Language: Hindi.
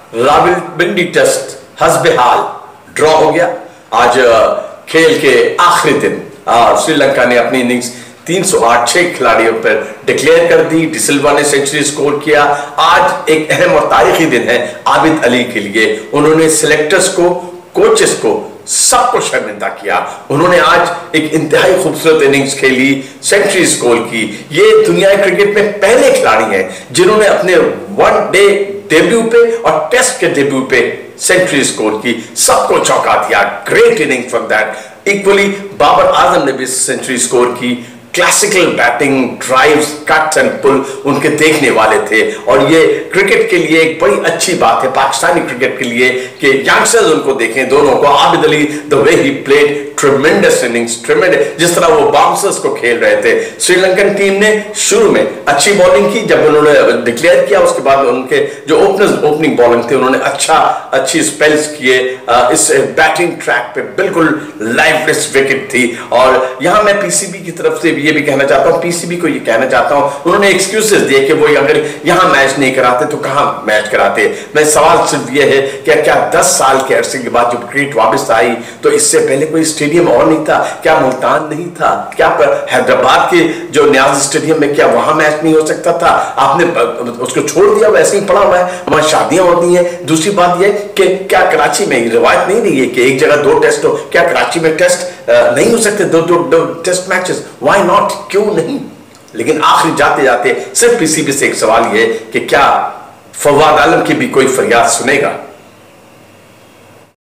रावलपिंडी टेस्ट हस्बेहाल ड्रॉ हो गया। आज खेल के आखिरी दिन श्रीलंका ने अपनी इनिंग्स 308 6 खिलाड़ियों पर डिक्लेयर कर दी। डिसिल्वा ने सेंचुरी स्कोर किया। आज एक अहम और तारीखी दिन है आबिद अली के लिए। उन्होंने सिलेक्टर्स को, कोचेस को, सबको शर्मिंदा किया। उन्होंने आज एक इंतहाई खूबसूरत इनिंग्स खेली, सेंचुरी स्कोर की। ये दुनिया क्रिकेट में पहले खिलाड़ी हैं जिन्होंने अपने वनडे डेब्यू पे और टेस्ट के डेब्यू पे सेंचुरी स्कोर की, सबको चौंका दिया। Great inning from that. Equally Babar Azam ने भी सेंचुरी स्कोर की। Classical batting, drives, cuts and pull उनके देखने वाले थे और ये क्रिकेट के लिए एक बड़ी अच्छी बात है, पाकिस्तानी क्रिकेट के लिए, कि यंगस्टर्स उनको देखें दोनों को। Abid Ali the way he played tremendous innings, tremendous, जिस तरह वो बाउंसर्स को खेल रहे थे। श्रीलंकन टीम ने शुरू में अच्छी बॉलिंग की, जब उन्होंने डिक्लेयर किया उसके बाद उनके जो ओपनिंग बॉलिंग थे उन्होंने अच्छी स्पेल्स किए। इस बैटिंग ट्रैक पे बिल्कुल लाइफलेस विकेट थी। और यहां मैं पीसीबी की तरफ से ये भी कहना चाहता हूं, पीसीबी को ये कहना चाहता हूं, उन्होंने एक्सक्यूजेस दिए कि वो अगर यहां मैच नहीं कराते तो कहां मैच कराते। मैं सवाल सिर्फ ये है कि क्या 10 साल के अरसे के बाद जब क्रिकेट वापस आई तो इससे पहले कोई स्टेडियम और नहीं था? क्या मुल्तान नहीं था? क्या हैदराबाद के जो न्याज स्टेडियम में क्या वहां मैच नहीं हो सकता था? आपने उसको छोड़ दिया, वैसे ही पड़ा हुआ है। हमारी शादियां होती हैं। दूसरी बात यह कि क्या कराची में रिवायत नहीं रही है कि एक जगह 2 टेस्ट हो? क्या कराची में टेस्ट नहीं हो सकते? दो टेस्ट मैचेस? Why not? क्यों नहीं? लेकिन आखिर जाते जाते सिर्फ पीसीबी से एक सवाल यह है कि क्या फवाद आलम की भी कोई फरियाद सुनेगा?